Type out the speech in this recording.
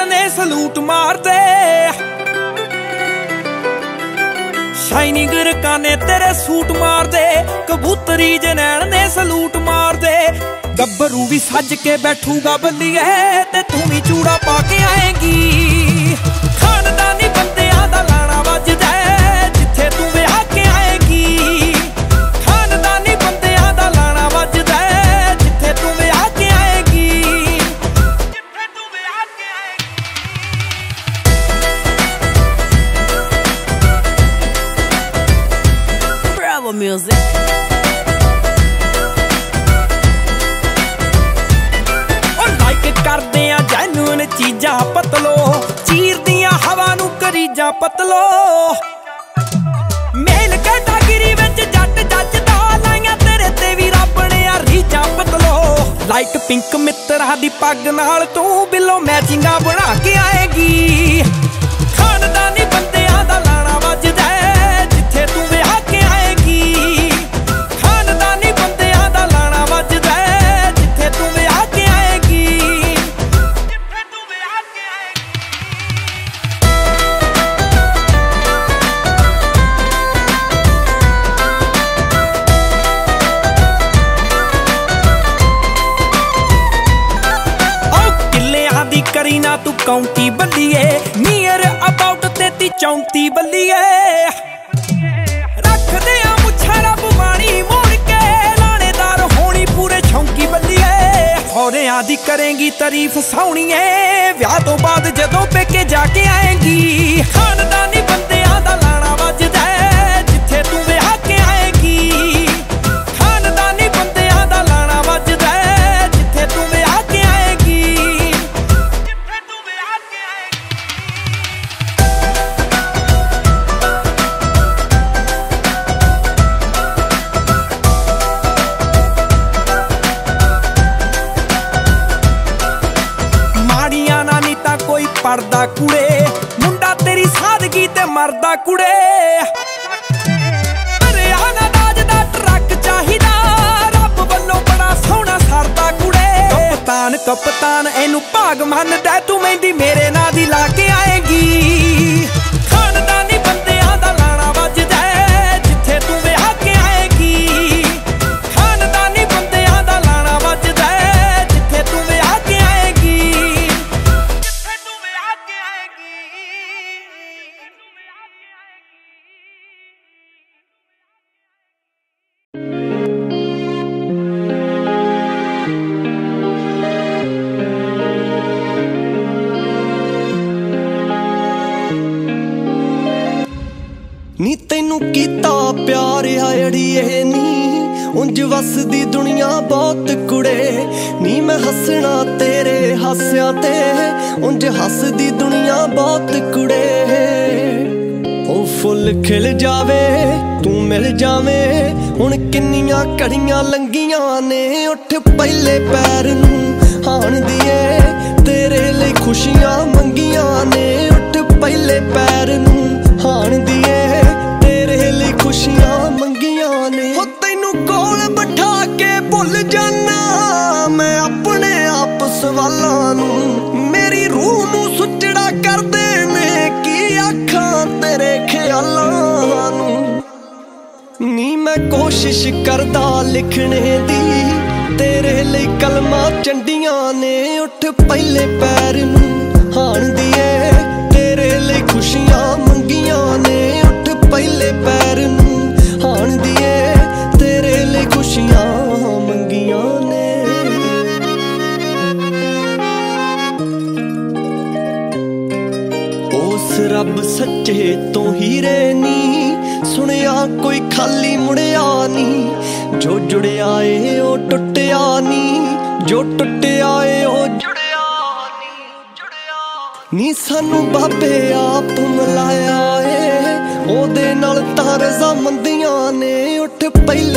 ने सलूट मार दे। शाइनिंग रकाने तेरे सूट मार दे, कबूतरी जनैन ने सलूट मार दे। गब्बरू भी सज के बैठूगा बल्लिए, ते तू भी चूड़ा पा के आएगी। खानदानी बंदियां दा लाना वजदा जिथे तू विआह के आएगी। खानदानी बंदियां दा लाना वजदा जिथे तू विआह के आएगी। जिथे तू विआह के आएगी। Bravo music। करदे आ जैनून चीजां पतलो, चीर दियां हवा नू करीजां पतलो। मेल कैटागिरी विच जट जजदा, लाइयां तेरे ते भी रब ने आ रीजां पतलो। लाइट पिंक मित्तरा दी पग नाल तू बिलो मैचिंगां बना के आएगी। खानदानी बंदियां दा लाना वजदा जिथे तू विआह के आएगी। खानदानी बंदियां दा लाना वजदा जिथे तू विआह के आएगी। करी ना तू काउंटी बल्लिए, नियर अबाउट 33-34 बल्लिए। रख दे आ मुच्छा रब बाणी मोड़ के, लानेदार होनी पूरे छौंकी बल्लिए। होरियां दी करेंगी तारीफ सोहणीए, विआह तो बाद जदों पेके जाके आएगी। खानदानी बंदियां दा लाना वजदा जिथे तू विआह के आएगी। खानदानी बंदियां दा लाना वजदा जिथे तू विआह के आएगी। पढ़दा कुड़े मुंडा तेरी सादगी ते मरदा कुड़े। हरियाणा दाज दा ट्रक चाहिदा, रब वल्लों बड़ा सोहना सरदा कुड़े। कप्तान कप्तान एनू भाग मनदा, तू मेहंदी मेरे नां दी ला के आएगी। खानदानी बंदियां दा लाना वजदा जिथे तू विआह के आएगी। खानदानी बंदियां दा लाना वजदा जिथे तू विआह के आएगी। नी तैनू कीता प्यार अड़िए नी, उंज वसदी दुनिया बहुत कुड़े। नी मैं हसना तेरे हास्यां ते, उंज हसदी दुनिया बहुत कुड़े। ओ फुल खिल जावे तू मिल जावे, हुण किन्नियां घड़ियां लंघियां ने। उठ पहले पैर नूं हाण दिए, तेरे लिए खुशियां मंगियां ने। उठ पहले पैर नूं हाण दिए, तेरे लिए खुशियां मंगियां ने। हो तैनू कोल बिठा के भुल जाना मैं अपने आप सवालां नूं। मेरी रूह नूं सुचड़ा कर देने की आखां तेरे ख्यालां नूं। नी मैं कोशिश करदा लिखने दी, तेरे लिए कलमां चंडियां ने। उठ पहले पैर नूं हाण दिए, तेरे लिए खुशियां मंगियां ने। उठ पहले पैर नूं हाण दिए, तेरे लिए खुशियां मंगियां ने। उस रब सच्चे तो हीरे नी, सुनिया कोई खाली मुड़िया नी। जो जुड़िया ए ओ टुटिया नी, जो टुटिया ए ओ जुड़िया नी। सानू बाबे आप मिलाया ए, ओदे नाल तां रज़ामंदियां ने। उठ पहले